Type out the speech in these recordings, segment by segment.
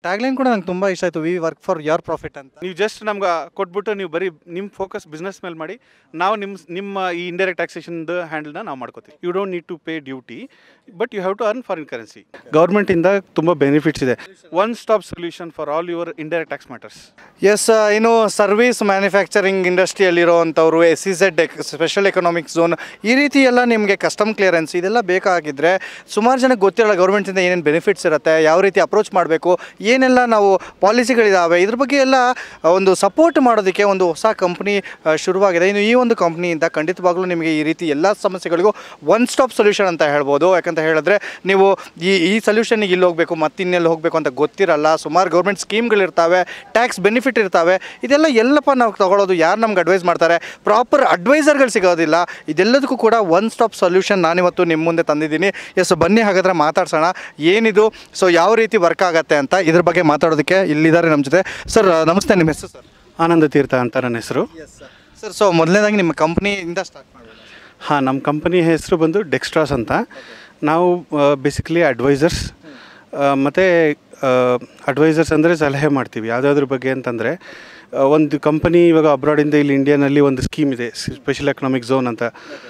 Tagline ಕೂಡ ನಂಗೆ ತುಂಬ ಇಷ್ಟ ಆಯಿತು, we work for your profit ಅಂತ. ನೀವು ಜಸ್ಟ್ ನಮ್ಗೆ ಕೊಟ್ಬಿಟ್ಟು ನೀವು ಬರೀ ನಿಮ್ಮ ಫೋಕಸ್ ಬಿಸ್ನೆಸ್ ಮೇಲೆ ಮಾಡಿ, ನಾವು ನಿಮ್ಮ ಈ ಇಂಡೈರೆಕ್ಟ್ ಟ್ಯಾಕ್ಸೇಷನ್ದು ಹ್ಯಾಂಡಲ್ನ ನಾವು ಮಾಡ್ಕೋತೀವಿ. You don't need to pay duty, but you have to earn foreign currency. ಗೌರ್ಮೆಂಟಿಂದ ತುಂಬ ಬೆನಿಫಿಟ್ಸ್ ಇದೆ. One stop solution for all your indirect tax matters. Yes, ಇನ್ನು ಸರ್ವಿಸ್ ಮ್ಯಾನುಫ್ಯಾಕ್ಚರಿಂಗ್ ಇಂಡಸ್ಟ್ರಿಯಲ್ಲಿರೋವಂಥವ್ರು, SEZ ಸ್ಪೆಷಲ್ ಎಕನಾಮಿಕ್ ಝೋನ್, ಈ ರೀತಿ ಎಲ್ಲ ನಿಮಗೆ ಕಸ್ಟಮ್ ಕ್ಲಿಯರೆನ್ಸ್ ಇದೆಲ್ಲ ಬೇಕಾಗಿದ್ದರೆ ಸುಮಾರು ಜನಕ್ಕೆ ಗೊತ್ತಿರಲ್ಲ ಗೌರ್ಮೆಂಟಿಂದ ಏನೇನು ಬೆನಿಫಿಟ್ಸ್ ಇರುತ್ತೆ, ಯಾವ ರೀತಿ ಅಪ್ರೋಚ್ ಮಾಡಬೇಕು, ಏನೆಲ್ಲ ನಾವು ಪಾಲಿಸಿಗಳಿದ್ದಾವೆ, ಇದ್ರ ಬಗ್ಗೆ ಎಲ್ಲ ಒಂದು ಸಪೋರ್ಟ್ ಮಾಡೋದಕ್ಕೆ ಒಂದು ಹೊಸ ಕಂಪ್ನಿ ಶುರುವಾಗಿದೆ. ಇನ್ನು ಈ ಒಂದು ಕಂಪ್ನಿಯಿಂದ ಖಂಡಿತವಾಗ್ಲೂ ನಿಮಗೆ ಈ ರೀತಿ ಎಲ್ಲ ಸಮಸ್ಯೆಗಳಿಗೂ ಒನ್ ಸ್ಟಾಪ್ ಸೊಲ್ಯೂಷನ್ ಅಂತ ಹೇಳ್ಬೋದು. ಯಾಕಂತ ಹೇಳಿದ್ರೆ ನೀವು ಈ ಸೊಲ್ಯೂಷನ್ಗೆ ಇಲ್ಲಿ ಹೋಗಬೇಕು ಮತ್ತು ಇನ್ನೆಲ್ಲಿ ಹೋಗಬೇಕು ಅಂತ ಗೊತ್ತಿರಲ್ಲ. ಸುಮಾರು ಗೌರ್ಮೆಂಟ್ ಸ್ಕೀಮ್ಗಳಿರ್ತವೆ, ಟ್ಯಾಕ್ಸ್ ಬೆನಿಫಿಟ್ ಇರ್ತವೆ, ಇದೆಲ್ಲ ಎಲ್ಲಪ್ಪ ನಾವು ತಗೊಳ್ಳೋದು, ಯಾರು ನಮ್ಗೆ ಅಡ್ವೈಸ್ ಮಾಡ್ತಾರೆ, ಪ್ರಾಪರ್ ಅಡ್ವೈಸರ್ಗಳು ಸಿಗೋದಿಲ್ಲ. ಇದೆಲ್ಲದಕ್ಕೂ ಕೂಡ ಒನ್ ಸ್ಟಾಪ್ ಸೊಲ್ಯೂಷನ್ ನಾನಿವತ್ತು ನಿಮ್ಮ ಮುಂದೆ ತಂದಿದ್ದೀನಿ. ಎಸ್, ಬನ್ನಿ ಹಾಗಾದರೆ ಮಾತಾಡ್ಸೋಣ ಏನಿದು, ಸೊ ಯಾವ ರೀತಿ ವರ್ಕ್ ಆಗುತ್ತೆ ಅಂತ ಇದ್ರ ಬಗ್ಗೆ ಮಾತಾಡೋದಕ್ಕೆ ಇಲ್ಲಿದ್ದಾರೆ ನಮ್ಮ ಜೊತೆ. ಸರ್ ನಮಸ್ತೆ, ನಿಮ್ಮ ಹೆಸರು? ಸರ್ ಆನಂದ ತೀರ್ಥ ಅಂತ ನನ್ನ ಹೆಸರು. ಸರ್, ಸೊ ಮೊದಲನೇದಾಗಿ ನಿಮ್ಮ ಕಂಪ್ನಿಯಿಂದ ಸ್ಟಾರ್ಟ್ ಮಾಡಿ. ಹಾಂ, ನಮ್ಮ ಕಂಪನಿ ಹೆಸರು ಬಂದು ಡೆಕ್ಸ್ಟ್ರಾಸ್ ಅಂತ. ನಾವು ಬೇಸಿಕಲಿ ಅಡ್ವೈಸರ್ಸ್ ಮತ್ತು ಅಡ್ವೈಸರ್ಸ್ ಅಂದರೆ ಸಲಹೆ ಮಾಡ್ತೀವಿ ಯಾವುದಾದ್ರ ಬಗ್ಗೆ ಅಂತಂದರೆ, ಒಂದು ಕಂಪನಿ ಇವಾಗ ಅಬ್ರಾಡಿಂದ ಇಲ್ಲಿ ಇಂಡಿಯಾನಲ್ಲಿ ಒಂದು ಸ್ಕೀಮ್ ಇದೆ, ಸ್ಪೆಷಲ್ ಎಕನಾಮಿಕ್ ಝೋನ್ ಅಂತ,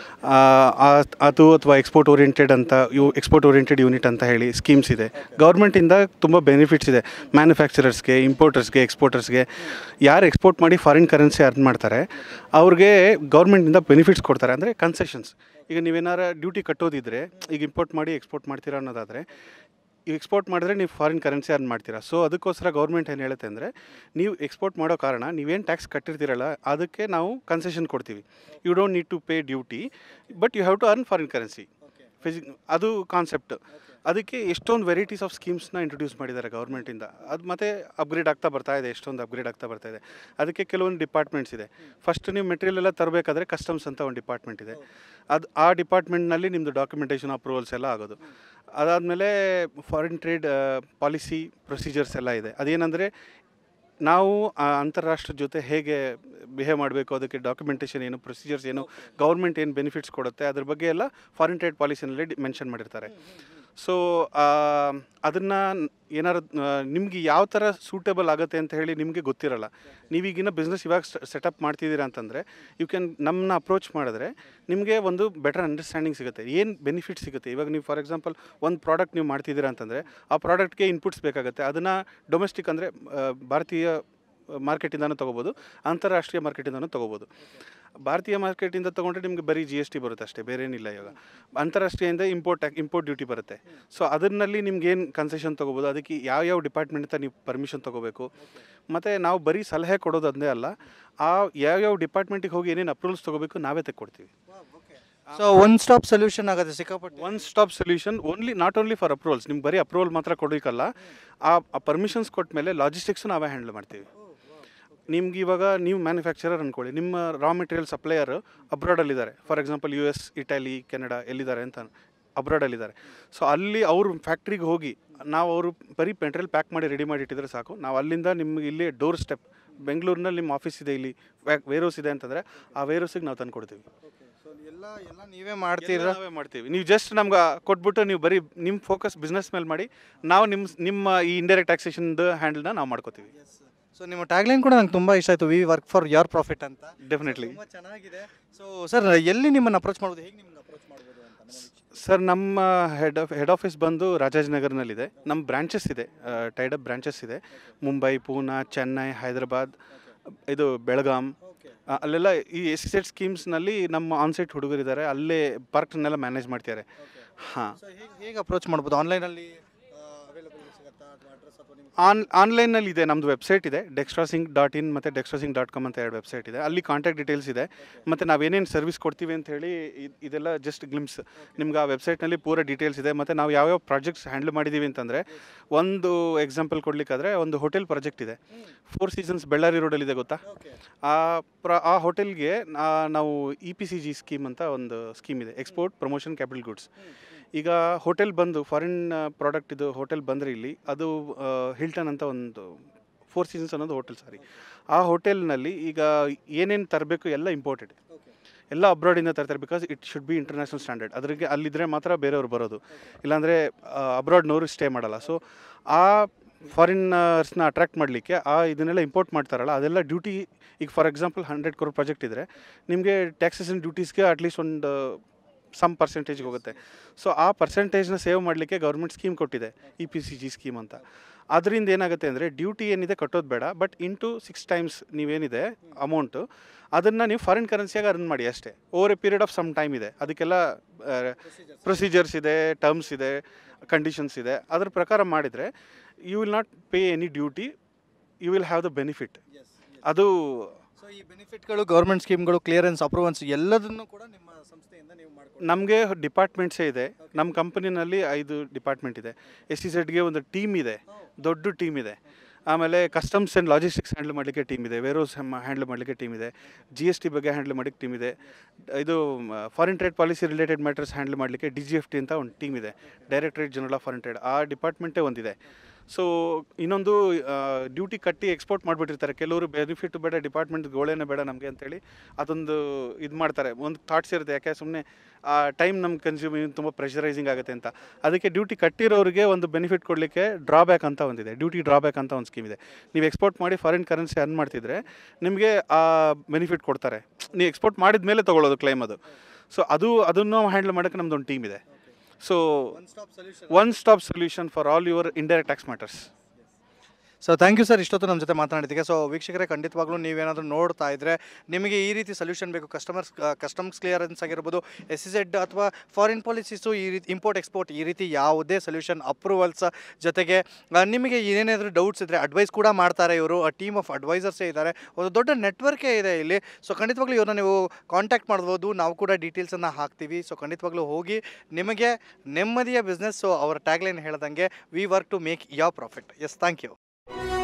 ಅದು ಅಥವಾ ಎಕ್ಸ್ಪೋರ್ಟ್ ಓರಿಯೆಂಟೆಡ್ ಅಂತ, ಎಕ್ಸ್ಪೋರ್ಟ್ ಓರಿಯೆಂಟೆಡ್ ಯೂನಿಟ್ ಅಂತ ಹೇಳಿ ಸ್ಕೀಮ್ಸ್ ಇದೆ. ಗೌರ್ಮೆಂಟಿಂದ ತುಂಬ ಬೆನಿಫಿಟ್ಸ್ ಇದೆ. ಮ್ಯಾನುಫ್ಯಾಕ್ಚರರ್ಸ್ಗೆ, ಇಂಪೋರ್ಟರ್ಸ್ಗೆ, ಎಕ್ಸ್ಪೋರ್ಟರ್ಸ್ಗೆ, ಯಾರು ಎಕ್ಸ್ಪೋರ್ಟ್ ಮಾಡಿ ಫಾರಿನ್ ಕರೆನ್ಸಿ ಅರ್ನ್ ಮಾಡ್ತಾರೆ ಅವ್ರಿಗೆ ಗೌರ್ಮೆಂಟಿಂದ ಬೆನಿಫಿಟ್ಸ್ ಕೊಡ್ತಾರೆ. ಅಂದರೆ ಕನ್ಸೆಷನ್ಸ್. ಈಗ ನೀವೇನಾರು ಡ್ಯೂಟಿ ಕಟ್ಟೋದಿದ್ರೆ, ಈಗ ಇಂಪೋರ್ಟ್ ಮಾಡಿ ಎಕ್ಸ್ಪೋರ್ಟ್ ಮಾಡ್ತೀರಾ ಅನ್ನೋದಾದರೆ, ಈಗ ಎಕ್ಸ್ಪೋರ್ಟ್ ಮಾಡಿದ್ರೆ ನೀವು ಫಾರಿನ್ ಕರೆನ್ಸಿ ಅರ್ನ್ ಮಾಡ್ತೀರಾ. ಸೊ ಅದಕ್ಕೋಸ್ಕರ ಗೌರ್ಮೆಂಟ್ ಏನು ಹೇಳುತ್ತೆ ಅಂದರೆ, ನೀವು ಎಕ್ಸ್ಪೋರ್ಟ್ ಮಾಡೋ ಕಾರಣ ನೀವೇನು ಟ್ಯಾಕ್ಸ್ ಕಟ್ಟಿರ್ತೀರಲ್ಲ ಅದಕ್ಕೆ ನಾವು ಕನ್ಸೆಷನ್ ಕೊಡ್ತೀವಿ. You don't need to pay duty, but you have to earn foreign currency. ಅದು ಕಾನ್ಸೆಪ್ಟ್. ಅದಕ್ಕೆ ಎಷ್ಟೊಂದು ವೆರೈಟೀಸ್ ಆಫ್ ಸ್ಕೀಮ್ಸ್ನ ಇಂಟ್ರೊಡ್ಯೂಸ್ ಮಾಡಿದ್ದಾರೆ ಗೌರ್ಮೆಂಟಿಂದ. ಅದು ಮತ್ತೆ ಅಪ್ಗ್ರೇಡ್ ಆಗ್ತಾ ಬರ್ತಾ ಇದೆ, ಎಷ್ಟೊಂದು ಅಪ್ಗ್ರೇಡ್ ಆಗ್ತಾ ಬರ್ತಾ ಇದೆ. ಅದಕ್ಕೆ ಕೆಲವೊಂದು ಡಿಪಾರ್ಟ್ಮೆಂಟ್ಸ್ ಇದೆ. ಫಸ್ಟ್ ನೀವು ಮೆಟೀರಿಯಲ್ ಎಲ್ಲ ತರಬೇಕಾದ್ರೆ ಕಸ್ಟಮ್ಸ್ ಅಂತ ಒಂದು ಡಿಪಾರ್ಟ್ಮೆಂಟ್ ಇದೆ. ಆ ಡಿಪಾರ್ಟ್ಮೆಂಟ್ನಲ್ಲಿ ನಿಮ್ಮದು ಡಾಕ್ಯುಮೆಂಟೇಷನ್ ಅಪ್ರೂವಲ್ಸ್ ಎಲ್ಲ ಆಗೋದು. ಅದಾದಮೇಲೆ ಫಾರಿನ್ ಟ್ರೇಡ್ ಪಾಲಿಸಿ ಪ್ರೊಸೀಜರ್ಸ್ ಎಲ್ಲ ಇದೆ. ಅದೇನೆಂದರೆ, ನಾವು ಅಂತಾರಾಷ್ಟ್ರದ ಜೊತೆ ಹೇಗೆ ಬಿಹೇವ್ ಮಾಡಬೇಕು, ಅದಕ್ಕೆ ಡಾಕ್ಯುಮೆಂಟೇಷನ್ ಏನು, ಪ್ರೊಸೀಜರ್ಸ್ ಏನು, ಗೌರ್ಮೆಂಟ್ ಏನು ಬೆನಿಫಿಟ್ಸ್ ಕೊಡುತ್ತೆ, ಅದ್ರ ಬಗ್ಗೆ ಎಲ್ಲ ಫಾರಿನ್ ಟ್ರೇಡ್ ಪಾಲಿಸಿನಲ್ಲಿ ಮೆನ್ಷನ್ ಮಾಡಿರ್ತಾರೆ. ಸೊ ಅದನ್ನು ಏನಾರು ನಿಮಗೆ ಯಾವ ಥರ ಸೂಟೇಬಲ್ ಆಗುತ್ತೆ ಅಂತ ಹೇಳಿ ನಿಮಗೆ ಗೊತ್ತಿರಲ್ಲ. ನೀವೀಗಿನ ಬಿಸ್ನೆಸ್ ಇವಾಗ ಸೆಟಪ್ ಮಾಡ್ತಿದ್ದೀರಾ ಅಂತಂದರೆ, ಯು ಕ್ಯಾನ್ ನಮ್ಮನ್ನ ಅಪ್ರೋಚ್ ಮಾಡಿದ್ರೆ ನಿಮಗೆ ಒಂದು ಬೆಟರ್ ಅಂಡರ್ಸ್ಟ್ಯಾಂಡಿಂಗ್ ಸಿಗುತ್ತೆ, ಏನು ಬೆನಿಫಿಟ್ ಸಿಗುತ್ತೆ. ಇವಾಗ ನೀವು ಫಾರ್ ಎಕ್ಸಾಂಪಲ್ ಒಂದು ಪ್ರಾಡಕ್ಟ್ ನೀವು ಮಾಡ್ತಿದ್ದೀರಾ ಅಂತಂದರೆ, ಆ ಪ್ರಾಡಕ್ಟ್ಗೆ ಇನ್ಪುಟ್ಸ್ ಬೇಕಾಗುತ್ತೆ. ಅದನ್ನು ಡೊಮೆಸ್ಟಿಕ್ ಅಂದರೆ ಭಾರತೀಯ ಮಾರ್ಕೆಟಿಂದನೂ ತೊಗೋಬೋದು, ಅಂತಾರಾಷ್ಟ್ರೀಯ ಮಾರ್ಕೆಟಿಂದನೂ ತೊಗೋಬೋದು. ಭಾರತೀಯ ಮಾರ್ಕೆಟಿಂದ ತೊಗೊಂಡ್ರೆ ನಿಮಗೆ ಬರೀ GST ಬರುತ್ತೆ ಅಷ್ಟೇ, ಬೇರೆ ಏನಿಲ್ಲ. ಇವಾಗ ಅಂತಾರಾಷ್ಟ್ರೀಯದಿಂದ ಇಂಪೋರ್ಟ್ ಡ್ಯೂಟಿ ಬರುತ್ತೆ. ಸೊ ಅದರಲ್ಲಿ ನಿಮ್ಗೆ ಏನು ಕನ್ಸೆಷನ್ ತೊಗೋಬೋದು, ಅದಕ್ಕೆ ಯಾವ ಡಿಪಾರ್ಟ್ಮೆಂಟಿಂದ ನೀವು ಪರ್ಮಿಷನ್ ತೊಗೋಬೇಕು. ಮತ್ತು ನಾವು ಬರೀ ಸಲಹೆ ಕೊಡೋದು ಅದೇ ಅಲ್ಲ, ಆ ಯಾವ ಡಿಪಾರ್ಟ್ಮೆಂಟಿಗೆ ಹೋಗಿ ಏನೇನು ಅಪ್ರೂವಲ್ಸ್ ತೊಗೋಬೇಕು ನಾವೇ ತೆಕ್ಕೊಡ್ತೀವಿ. ಸೊ ಒನ್ ಸ್ಟಾಪ್ ಸೊಲ್ಯೂಷನ್ ಆಗುತ್ತೆ ಸಿಕ್ಕಾಪಟ್ಟೆ. One stop solution not only for approvals. ನಿಮ್ಗೆ ಬರೀ ಅಪ್ರೂವಲ್ ಮಾತ್ರ ಕೊಡೋಕ್ಕಲ್ಲ, ಆ ಪರ್ಮಿಷನ್ಸ್ ಕೊಟ್ಟ ಮೇಲೆ ಲಾಜಿಸ್ಟಿಕ್ಸು ನಾವೇ ಹ್ಯಾಂಡಲ್ ಮಾಡ್ತೀವಿ. ನಿಮ್ಗೆ ಇವಾಗ ನೀವು ಮ್ಯಾನುಫ್ಯಾಕ್ಚರರ್ ಅಂದ್ಕೊಳ್ಳಿ, ನಿಮ್ಮ ರಾ ಮೆಟೀರಿಯಲ್ ಸಪ್ಲೈಯರ್ ಅಬ್ರಾಡಲ್ಲಿದ್ದಾರೆ. For example US, Italy, Canada ಎಲ್ಲಿದ್ದಾರೆ ಅಂತ ಅಬ್ರಾಡಲ್ಲಿದ್ದಾರೆ. ಸೊ ಅಲ್ಲಿ ಅವ್ರ ಫ್ಯಾಕ್ಟ್ರಿಗೆ ಹೋಗಿ ನಾವು ಅವರು ಬರೀ ಮೆಟೀರಿಯಲ್ ಪ್ಯಾಕ್ ಮಾಡಿ ರೆಡಿ ಮಾಡಿ ಇಟ್ಟಿದ್ರೆ ಸಾಕು. ನಾವು ಅಲ್ಲಿಂದ ನಿಮ್ಗೆ ಇಲ್ಲಿ ಡೋರ್ ಸ್ಟೆಪ್, ಬೆಂಗಳೂರಿನಲ್ಲಿ ನಿಮ್ಮ ಆಫೀಸ್ ಇದೆ, ಇಲ್ಲಿ ವೇರ್ಹೌಸ್ ಇದೆ ಅಂತಂದರೆ ಆ ವೇರ್ಹೌಸಿಗೆ ನಾವು ತಂದು ಕೊಡ್ತೀವಿ. ಎಲ್ಲ ನೀವೇ ಮಾಡ್ತೀರಾ? ನಾವೇ ಮಾಡ್ತೀವಿ. ನೀವು ಜಸ್ಟ್ ನಮ್ಗೆ ಕೊಟ್ಬಿಟ್ಟು ನೀವು ಬರೀ ನಿಮ್ಮ ಫೋಕಸ್ ಬಿಸ್ನೆಸ್ ಮೇಲೆ ಮಾಡಿ, ನಾವು ನಿಮ್ಮ ಈ ಇಂಡೈರೆಕ್ಟ್ ಟ್ಯಾಕ್ಸೇಷನ್ದು ಹ್ಯಾಂಡಲ್ನ ನಾವು ಮಾಡ್ಕೋತೀವಿ. ಸೊ ನಿಮ್ಮ ಟ್ಯಾಗ್ಲೈನ್ ಕೂಡ ನಂಗೆ ತುಂಬ ಇಷ್ಟ ಆಯಿತು, we work for your profit ಅಂತ. ಡೆಫಿನೆಟ್ಲಿ ತುಂಬ ಚೆನ್ನಾಗಿದೆ. ಸೊ ಸರ್, ಎಲ್ಲಿ ನಿಮ್ಮನ್ನು ಅಪ್ರೋಚ್ ಮಾಡ್ಬೋದು, ಹೇಗೆ ನಿಮ್ಮನ್ನು ಅಪ್ರೋಚ್ ಮಾಡ್ಬೋದು ಅಂತ? ಸರ್, ನಮ್ಮ ಹೆಡ್ ಆಫೀಸ್ ಬಂದು ರಾಜಾಜಿನಗರ್ನಲ್ಲಿದೆ. ನಮ್ಮ ಬ್ರಾಂಚಸ್ ಇದೆ, ಟೈಡಪ್ ಬ್ರಾಂಚಸ್ ಇದೆ. ಮುಂಬೈ, ಪೂನಾ, ಚೆನ್ನೈ, ಹೈದರಾಬಾದ್, ಇದು ಬೆಳಗಾಂ, ಅಲ್ಲೆಲ್ಲ ಈ SEZ ಸ್ಕೀಮ್ಸ್ನಲ್ಲಿ ನಮ್ಮ ಆನ್ಸೈಟ್ ಹುಡುಗರಿದ್ದಾರೆ. ಅಲ್ಲೇ ಪಾರ್ಕ್ನೆಲ್ಲ ಮ್ಯಾನೇಜ್ ಮಾಡ್ತಾರೆ. ಹಾಂ, ಹೇಗೆ ಅಪ್ರೋಚ್ ಮಾಡ್ಬೋದು? ಆನ್ಲೈನಲ್ಲಿ ಆನ್ಲೈನಲ್ಲಿ ಇದೆ, ನಮ್ಮದು ವೆಬ್ಸೈಟ್ ಇದೆ, dextrasync.in ಮತ್ತು dextrasync.com ಅಂತ 2 ವೆಬ್ಸೈಟ್ ಇದೆ. ಅಲ್ಲಿ ಕಾಂಟ್ಯಾಕ್ಟ್ ಡೀಟೇಲ್ಸ್ ಇದೆ. ಮತ್ತು ನಾವೇನೇನು ಸರ್ವಿಸ್ ಕೊಡ್ತೀವಿ ಅಂತ ಹೇಳಿ ಇದೆಲ್ಲ ಜಸ್ಟ್ ಗ್ಲಿಮ್ಸ್. ನಿಮ್ಗೆ ಆ ವೆಬ್ಸೈಟ್ನಲ್ಲಿ ಪೂರ ಡೀಟೇಲ್ಸ್ ಇದೆ. ಮತ್ತು ನಾವು ಯಾವ್ಯಾವ ಪ್ರಾಜೆಕ್ಟ್ಸ್ ಹ್ಯಾಂಡಲ್ ಮಾಡಿದ್ದೀವಿ ಅಂತಂದರೆ, ಒಂದು ಎಕ್ಸಾಂಪಲ್ ಕೊಡಲಿಕ್ಕಾದ್ರೆ, ಒಂದು ಹೋಟೆಲ್ ಪ್ರಾಜೆಕ್ಟ್ ಇದೆ, 4 ಸೀಸನ್ಸ್ ಬೆಳ್ಳಾರಿ ರೋಡಲ್ಲಿದೆ, ಗೊತ್ತಾ? ಆ ಹೋಟೆಲ್ಗೆ ನಾವು EPCG ಸ್ಕೀಮ್ ಅಂತ ಒಂದು ಸ್ಕೀಮ್ ಇದೆ, ಎಕ್ಸ್ಪೋರ್ಟ್ ಪ್ರಮೋಷನ್ ಕ್ಯಾಪಿಟಲ್ ಗುಡ್ಸ್. ಈಗ ಹೋಟೆಲ್ ಬಂದು ಫಾರಿನ್ ಪ್ರಾಡಕ್ಟ್ ಇದು ಹೋಟೆಲ್ ಬಂದರೆ ಇಲ್ಲಿ ಅದು ಹಿಲ್ಟನ್ ಅಂತ ಒಂದು 4 ಸೀಸನ್ಸ್ ಅನ್ನೋದು ಹೋಟೆಲ್, ಆ ಹೋಟೆಲ್ನಲ್ಲಿ ಈಗ ಏನೇನು ತರಬೇಕು ಎಲ್ಲ ಇಂಪೋರ್ಟೆಡ್, ಎಲ್ಲ ಅಬ್ರಾಡಿಂದ ತರ್ತಾರೆ. Because it should be international standard. ಅಲ್ಲಿದ್ದರೆ ಮಾತ್ರ ಬೇರೆಯವ್ರು ಬರೋದು, ಇಲ್ಲಾಂದರೆ ಅಬ್ರಾಡ್ನವರು ಸ್ಟೇ ಮಾಡಲ್ಲ. ಸೊ ಆ ಫಾರಿನರ್ಸ್ನ ಅಟ್ರಾಕ್ಟ್ ಮಾಡಲಿಕ್ಕೆ ಇದನ್ನೆಲ್ಲ ಇಂಪೋರ್ಟ್ ಮಾಡ್ತಾರಲ್ಲ ಅದೆಲ್ಲ ಡ್ಯೂಟಿ. ಈಗ ಫಾರ್ ಎಕ್ಸಾಂಪಲ್ 100 crore ಪ್ರಾಜೆಕ್ಟ್ ಇದ್ದರೆ ನಿಮಗೆ ಟ್ಯಾಕ್ಸಸ್ ಆ್ಯಂಡ್ ಡ್ಯೂಟೀಸ್ಗೆ ಅಟ್ಲೀಸ್ಟ್ ಒಂದು ಸಮ್ ಪರ್ಸೆಂಟೇಜ್ಗೆ ಹೋಗುತ್ತೆ. ಸೊ ಆ ಪರ್ಸೆಂಟೇಜ್ನ ಸೇವ್ ಮಾಡಲಿಕ್ಕೆ ಗೌರ್ಮೆಂಟ್ ಸ್ಕೀಮ್ ಕೊಟ್ಟಿದೆ, EPCG ಸ್ಕೀಮ್ ಅಂತ. ಅದರಿಂದ ಏನಾಗುತ್ತೆ ಅಂದರೆ ಡ್ಯೂಟಿ ಏನಿದೆ ಕಟ್ಟೋದು ಬೇಡ, ಬಟ್ ಇಂಟು 6 times ನೀವೇನಿದೆ ಅಮೌಂಟು ಅದನ್ನು ನೀವು ಫಾರಿನ್ ಕರೆನ್ಸಿಯಾಗಿ ಅರ್ನ್ ಮಾಡಿ ಅಷ್ಟೇ. Over a period of some time ಇದೆ, ಅದಕ್ಕೆಲ್ಲ ಪ್ರೊಸೀಜರ್ಸ್ ಇದೆ, ಟರ್ಮ್ಸ್ ಇದೆ, ಕಂಡೀಷನ್ಸ್ ಇದೆ. ಅದ್ರ ಪ್ರಕಾರ ಮಾಡಿದರೆ you will not pay any duty, you will have the benefit. ಅದು ಸೊ ಈ ಬೆನಿಫಿಟ್ಗಳು, ಗೌರ್ಮೆಂಟ್ ಸ್ಕೀಮ್ಗಳು, ಕ್ಲಿಯರೆನ್ಸ್, ಅಪ್ರೂವನ್ಸ್ ಎಲ್ಲದನ್ನು ಕೂಡ ನಿಮ್ಮ ಸಂಸ್ಥೆಯಿಂದ ನೀವು ಮಾಡ್ಕೊಂಡು ನಮಗೆ ಡಿಪಾರ್ಟ್ಮೆಂಟ್ಸೇ ಇದೆ. ನಮ್ಮ ಕಂಪನಿನಲ್ಲಿ 5 ಡಿಪಾರ್ಟ್ಮೆಂಟ್ ಇದೆ. SEZಗೆ ಒಂದು ಟೀಮ್ ಇದೆ, ದೊಡ್ಡ ಟೀಮ್ ಇದೆ. ಆಮೇಲೆ ಕಸ್ಟಮ್ಸ್ ಆ್ಯಂಡ್ ಲಾಜಿಸ್ಟಿಕ್ಸ್ ಹ್ಯಾಂಡಲ್ ಮಾಡಲಿಕ್ಕೆ ಟೀಮ್ ಇದೆ, ವೇರೋಸ್ ಹ್ಯಾಂಡಲ್ ಮಾಡಲಿಕ್ಕೆ ಟೀಮ್ ಇದೆ, GST ಬಗ್ಗೆ ಹ್ಯಾಂಡಲ್ ಮಾಡಲಿಕ್ಕೆ ಟೀಮ್ ಇದೆ, ಇದು foreign trade policy related matters handle ಮಾಡಲಿಕ್ಕೆ DGFT ಅಂತ ಒಂದು ಟೀಮ್ ಇದೆ, directorate general of foreign trade. ಆ ಡಿಪಾರ್ಟ್ಮೆಂಟೇ ಒಂದಿದೆ. ಸೊ ಇನ್ನೊಂದು ಡ್ಯೂಟಿ ಕಟ್ಟಿ ಎಕ್ಸ್ಪೋರ್ಟ್ ಮಾಡಿಬಿಟ್ಟಿರ್ತಾರೆ. ಕೆಲವರು ಬೆನಿಫಿಟ್ ಬೇಡ, ಡಿಪಾರ್ಟ್ಮೆಂಟ್ ಗೋಳೇನೇ ಬೇಡ ನಮಗೆ ಅಂತೇಳಿ ಅದೊಂದು ಇದು ಮಾಡ್ತಾರೆ. ಒಂದು ಥಾಟ್ಸ್ ಇರುತ್ತೆ, ಯಾಕೆ ಸುಮ್ಮನೆ ಆ ಟೈಮ್ ನಮ್ಗೆ ಕನ್ಸ್ಯೂಮಿಂಗ್ ತುಂಬ ಪ್ರೆಷರೈಸಿಂಗ್ ಆಗುತ್ತೆ ಅಂತ. ಅದಕ್ಕೆ ಡ್ಯೂಟಿ ಕಟ್ಟಿರೋರಿಗೆ ಒಂದು ಬೆನಿಫಿಟ್ ಕೊಡಲಿಕ್ಕೆ ಡ್ರಾಬ್ಯಾಕ್ ಅಂತ ಒಂದಿದೆ, ಡ್ಯೂಟಿ ಡ್ರಾಬ್ಯಾಕ್ ಅಂತ ಒಂದು ಸ್ಕೀಮ್ ಇದೆ. ನೀವು ಎಕ್ಸ್ಪೋರ್ಟ್ ಮಾಡಿ ಫಾರಿನ್ ಕರೆನ್ಸಿ ಅರ್ನ್ ಮಾಡ್ತಿದ್ರೆ ನಿಮಗೆ ಆ ಬೆನಿಫಿಟ್ ಕೊಡ್ತಾರೆ. ನೀವು ಎಕ್ಸ್ಪೋರ್ಟ್ ಮಾಡಿದ ಮೇಲೆ ತೊಗೊಳ್ಳೋದು ಕ್ಲೈಮ್ ಅದು. ಸೊ ಅದನ್ನು ಹ್ಯಾಂಡಲ್ ಮಾಡೋಕ್ಕೆ ನಮ್ಮದೊಂದು ಟೀಮ್ ಇದೆ. So one stop solution for all your indirect tax matters. So thank you sir, ಇಷ್ಟೊತ್ತು ನಮ್ಮ ಜೊತೆ ಮಾತನಾಡಿದ್ದಕ್ಕೆ. ಸೊ ವೀಕ್ಷಕರೇ, ಖಂಡಿತವಾಗ್ಲೂ ನೀವೇನಾದರೂ ನೋಡ್ತಾ ಇದ್ದರೆ ನಿಮಗೆ ಈ ರೀತಿ ಸೊಲ್ಯೂಷನ್ ಬೇಕು, ಕಸ್ಟಮ್ಸ್ ಕ್ಲಿಯರೆನ್ಸ್ ಆಗಿರ್ಬೋದು, SEZ ಅಥವಾ ಫಾರಿನ್ ಪಾಲಿಸೀಸು, ಈ ರೀತಿ ಇಂಪೋರ್ಟ್ ಎಕ್ಸ್ಪೋರ್ಟ್, ಈ ರೀತಿ ಯಾವುದೇ ಸೊಲ್ಯೂಷನ್, ಅಪ್ರೂವಲ್ಸ್ ಜೊತೆಗೆ ನಿಮಗೆ ಏನೇನಾದರೂ ಡೌಟ್ಸ್ ಇದ್ದರೆ ಅಡ್ವೈಸ್ ಕೂಡ ಮಾಡ್ತಾರೆ ಇವರು. ಟೀಮ್ ಆಫ್ ಅಡ್ವೈಸರ್ಸೇ ಇದ್ದಾರೆ, ಒಂದು ದೊಡ್ಡ ನೆಟ್ವರ್ಕೇ ಇದೆ ಇಲ್ಲಿ. ಸೊ ಖಂಡಿತವಾಗ್ಲೂ ಇವ್ರನ್ನ ನೀವು ಕಾಂಟ್ಯಾಕ್ಟ್ ಮಾಡ್ಬೋದು, ನಾವು ಕೂಡ ಡೀಟೇಲ್ಸನ್ನು ಹಾಕ್ತೀವಿ. ಸೊ ಖಂಡಿತವಾಗ್ಲೂ ಹೋಗಿ ನಿಮಗೆ ನೆಮ್ಮದಿಯ ಬಿಸ್ನೆಸ್. ಸೊ ಅವರ ಟ್ಯಾಗ್ಲೈನ್ ಹೇಳ್ದಂಗೆ we work to make your profit. Yes, thank you.